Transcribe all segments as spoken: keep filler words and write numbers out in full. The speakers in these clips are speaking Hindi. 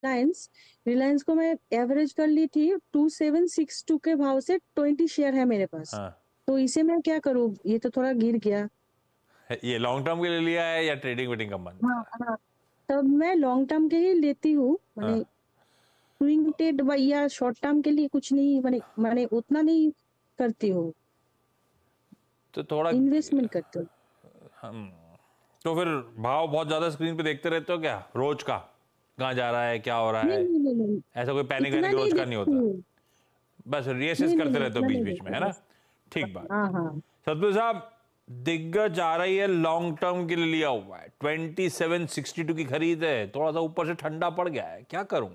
रिलायंस रिलायंस को मैं एवरेज कर ली थी टू सेवन सिक्स टू के भाव से, ट्वेंटी शेयर है मेरे पास। हाँ। तो इसे मैं क्या करूँ, ये तो थोड़ा गिर गया। ये लॉन्ग टर्म के लिए लिया है या ट्रेडिंग वेटिंग का मन हाँ था? हाँ, तब मैं लॉन्ग टर्म के ही लेती हूँ, हाँ। माने स्विंग ट्रेड या शॉर्ट टर्म के लिए कुछ नहीं, माने माने उतना नहीं करती हूँ, तो थोड़ा इन्वेस्टमेंट करती हूँ। हम तो फिर भाव बहुत ज्यादा स्क्रीन पे देखते रहते हो क्या रोज का, कहाँ जा रहा है क्या हो रहा नहीं है? नहीं नहीं नहीं, ऐसा कोई पैनिक इतना वैनिक नहीं रोज का नहीं देखती होता, हूँ। बस रिएसेस नहीं नहीं करते नहीं, रहते हो इतना बीच नहीं बीच में, देखती है ना? बस। ठीक बात। हाँ हाँ। सतपाल साहब, दिग्गज आ रही है, लॉन्ग टर्म के लिए लिया हुआ है, ट्वेंटी सेवन सिक्सटी टू की खरीद है, थोड़ा सा ऊपर से ठंडा पड़ गया है, क्या करूं?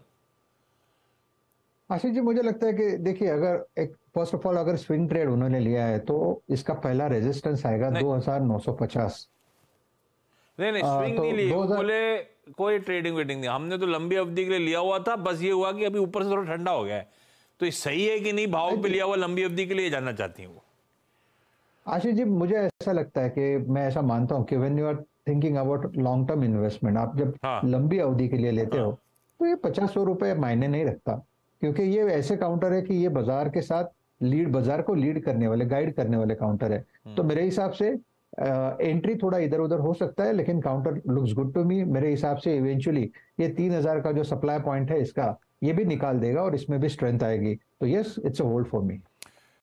आशीष जी, मुझे लगता है कि देखिए, अगर एक फर्स्ट ऑफ ऑल अगर स्विंग ट्रेड उन्होंने लिया है तो इसका पहला रेजिस्टेंस आएगा नहीं दो हज़ार नौ सौ पचास। नहीं नहीं, आ, स्विंग तो नहीं लिए, वो दो हज़ार बोले कोई ट्रेडिंग वेटिंग नहीं, हमने तो लंबी अवधि के लिए लिया हुआ था, बस ये हुआ कि अभी ऊपर से थोड़ा ठंडा हो गया है। तो ये सही है कि नहीं, भाव पे लिया हुआ लंबी अवधि के लिए जानना चाहती हूँ। आशीष जी, मुझे ऐसा लगता है कि मैं ऐसा मानता हूं कि when you are thinking about long term investment, आप जब हाँ लंबी अवधि के लिए लेते हो हाँ। तो ये पचास सौ रुपए मायने नहीं रखता, क्योंकि ये ऐसे काउंटर है कि ये बाजार के साथ लीड, बाजार को लीड करने वाले, गाइड करने वाले काउंटर है। तो मेरे हिसाब से एंट्री थोड़ा इधर उधर हो सकता है, लेकिन counter looks good to me. मेरे हिसाब से इवेंचुअली ये तीन हजार का जो सप्लाई पॉइंट है इसका, ये भी निकाल देगा और इसमें भी स्ट्रेंथ आएगी। तो yes, it's a hold for me.